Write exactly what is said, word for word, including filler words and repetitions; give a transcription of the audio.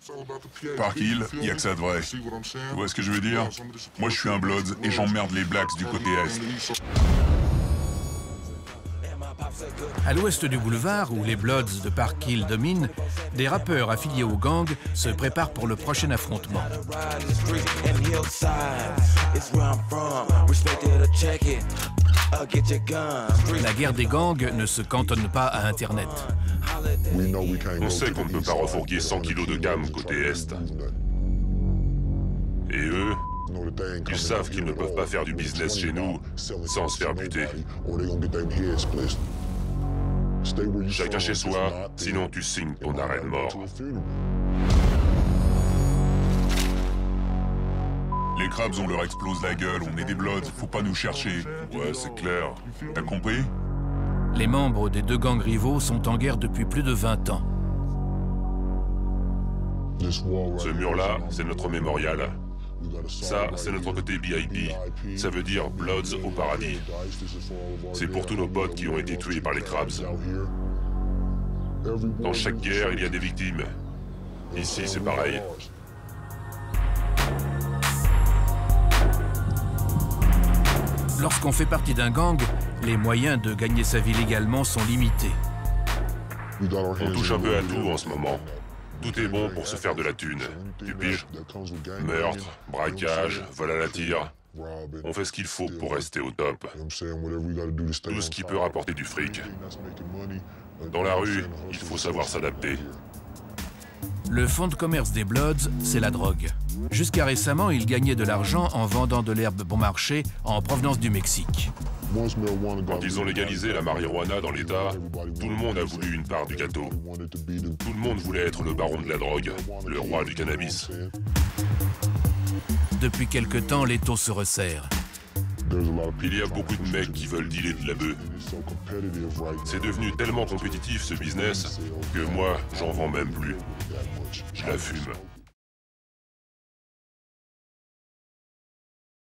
Park Hill, y a que ça de vrai. Tu vois ce que je veux dire? Moi, je suis un Bloods et j'emmerde les Blacks du côté Est. À l'ouest du boulevard, où les Bloods de Park Hill dominent, des rappeurs affiliés au gang se préparent pour le prochain affrontement. La guerre des gangs ne se cantonne pas à Internet. On sait qu'on ne peut pas refourguer cent kilos de gamme côté Est. Et eux, ils savent qu'ils ne peuvent pas faire du business chez nous sans se faire buter. Chacun chez soi, sinon tu signes ton arrêt de mort. Les Crabs, on leur explose la gueule, on est des Bloods, faut pas nous chercher. Ouais, c'est clair. T'as compris? Les membres des deux gangs rivaux sont en guerre depuis plus de vingt ans. Ce mur-là, c'est notre mémorial. Ça, c'est notre côté B I P. Ça veut dire Bloods au paradis. C'est pour tous nos potes qui ont été tués par les Crabs. Dans chaque guerre, il y a des victimes. Ici, c'est pareil. Lorsqu'on fait partie d'un gang, les moyens de gagner sa vie légalement sont limités. On touche un peu à tout en ce moment. Tout est bon pour se faire de la thune. Tu piges? Meurtre, braquage, vol à la tire. On fait ce qu'il faut pour rester au top. Tout ce qui peut rapporter du fric. Dans la rue, il faut savoir s'adapter. Le fonds de commerce des Bloods, c'est la drogue. Jusqu'à récemment, ils gagnaient de l'argent en vendant de l'herbe bon marché en provenance du Mexique. Quand ils ont légalisé la marijuana dans l'État, tout le monde a voulu une part du gâteau. Tout le monde voulait être le baron de la drogue, le roi du cannabis. Depuis quelque temps, l'étau se resserre. Il y a beaucoup de mecs qui veulent dealer de la bœuf. C'est devenu tellement compétitif ce business que moi, j'en vends même plus. Je la fume.